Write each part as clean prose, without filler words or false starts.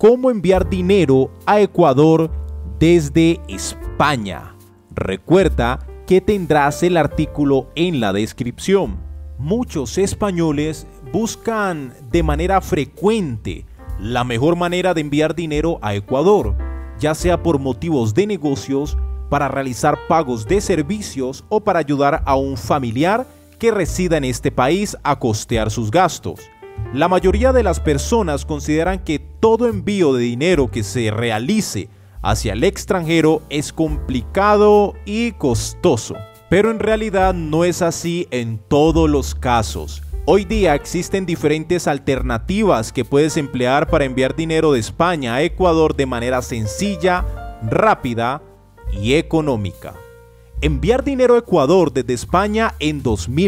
cómo enviar dinero a Ecuador desde España. Recuerda que tendrás el artículo en la descripción. Muchos españoles buscan de manera frecuente la mejor manera de enviar dinero a Ecuador, ya sea por motivos de negocios, para realizar pagos de servicios o para ayudar a un familiar que resida en este país a costear sus gastos. La mayoría de las personas consideran que todo envío de dinero que se realice hacia el extranjero es complicado y costoso, pero en realidad no es así en todos los casos. Hoy día existen diferentes alternativas que puedes emplear para enviar dinero de España a Ecuador de manera sencilla, rápida y económica. Enviar dinero a Ecuador desde España en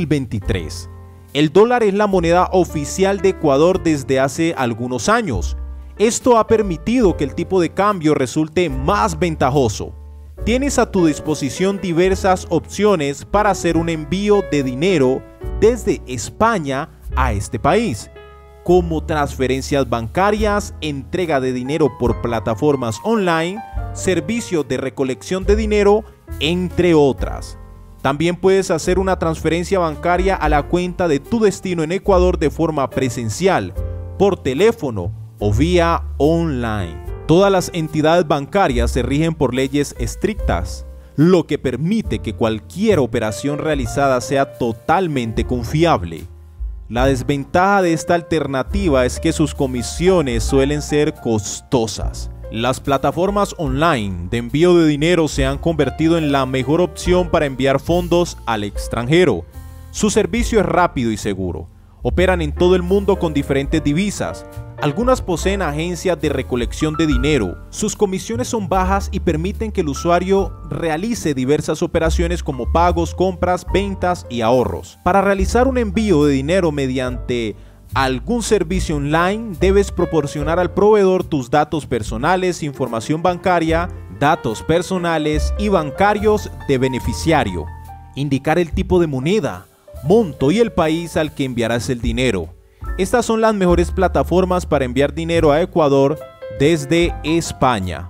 2023. El dólar es la moneda oficial de Ecuador desde hace algunos años. Esto ha permitido que el tipo de cambio resulte más ventajoso. Tienes a tu disposición diversas opciones para hacer un envío de dinero desde España a este país, como transferencias bancarias, entrega de dinero por plataformas online, servicios de recolección de dinero, entre otras. También puedes hacer una transferencia bancaria a la cuenta de tu destino en Ecuador de forma presencial, por teléfono o vía online. Todas las entidades bancarias se rigen por leyes estrictas, lo que permite que cualquier operación realizada sea totalmente confiable. La desventaja de esta alternativa es que sus comisiones suelen ser costosas. Las plataformas online de envío de dinero se han convertido en la mejor opción para enviar fondos al extranjero. Su servicio es rápido y seguro. Operan en todo el mundo con diferentes divisas. Algunas poseen agencias de recolección de dinero. Sus comisiones son bajas y permiten que el usuario realice diversas operaciones como pagos, compras, ventas y ahorros. Para realizar un envío de dinero mediante algún servicio online, debes proporcionar al proveedor tus datos personales, información bancaria, datos personales y bancarios de beneficiario, indicar el tipo de moneda, monto y el país al que enviarás el dinero. Estas son las mejores plataformas para enviar dinero a Ecuador desde España.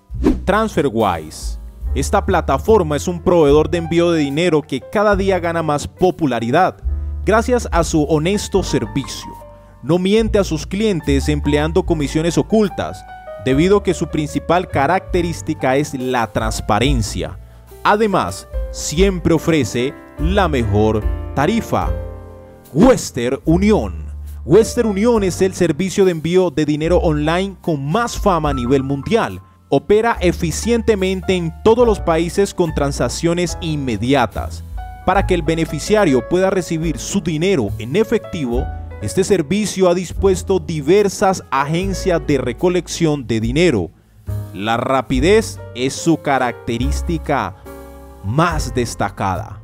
TransferWise. Esta plataforma es un proveedor de envío de dinero que cada día gana más popularidad gracias a su honesto servicio. No miente a sus clientes empleando comisiones ocultas, debido a que su principal característica es la transparencia. Además, siempre ofrece la mejor tarifa. Western Union. Western Union es el servicio de envío de dinero online con más fama a nivel mundial. Opera eficientemente en todos los países con transacciones inmediatas. Para que el beneficiario pueda recibir su dinero en efectivo, este servicio ha dispuesto diversas agencias de recolección de dinero. La rapidez es su característica más destacada.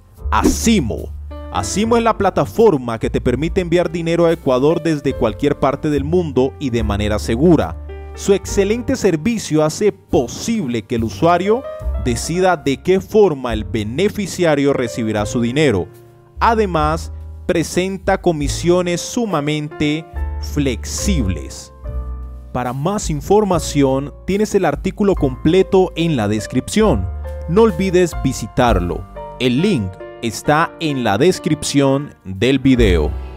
Acimo. Acimo es la plataforma que te permite enviar dinero a Ecuador desde cualquier parte del mundo y de manera segura. Su excelente servicio hace posible que el usuario decida de qué forma el beneficiario recibirá su dinero. Además, presenta comisiones sumamente flexibles. Para más información, tienes el artículo completo en la descripción. No olvides visitarlo. El link está en la descripción del video.